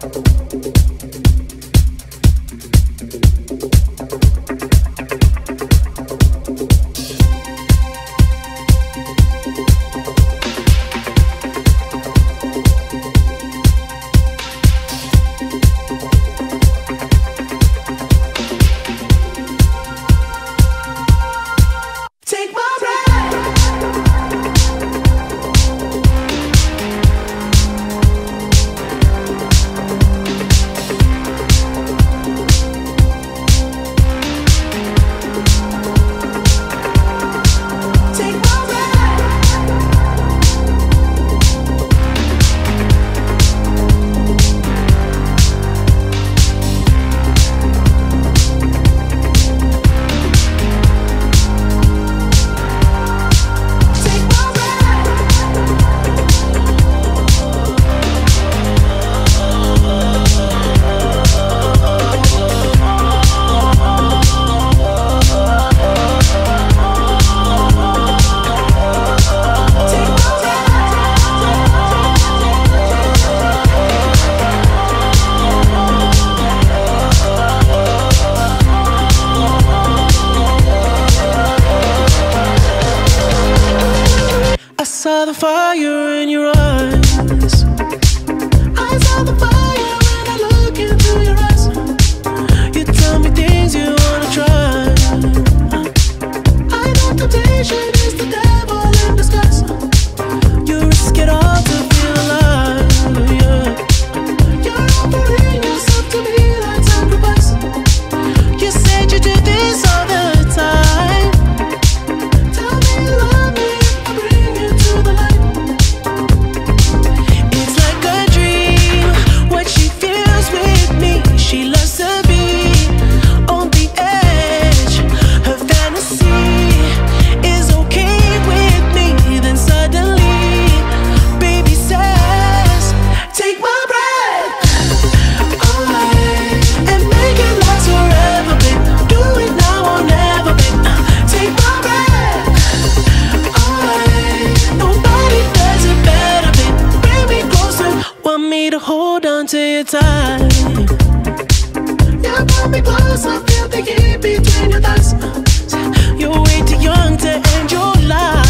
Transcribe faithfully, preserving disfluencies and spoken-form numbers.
saw the fire in your eyes. I saw the fire when I look into your eyes. You tell me things you wanna try. I know temptation is the devil in disguise. You risk it all to feel alive, yeah. You're offering yourself to me like sacrifice. You said you do this all the time. Tell me you love me if I bring you to the light. It's like a dream, what she feels with me. She loves to be on the edge. Her fantasy is okay with me. Then suddenly, baby says, take my breath away and make it last forever, babe. Do it now or never, babe. Take my breath away. Nobody does it better, babe. Bring me closer, want me to hold on to you tight. Yeah, pull me close, I feel the heat between your thighs. You're way too young to end your life.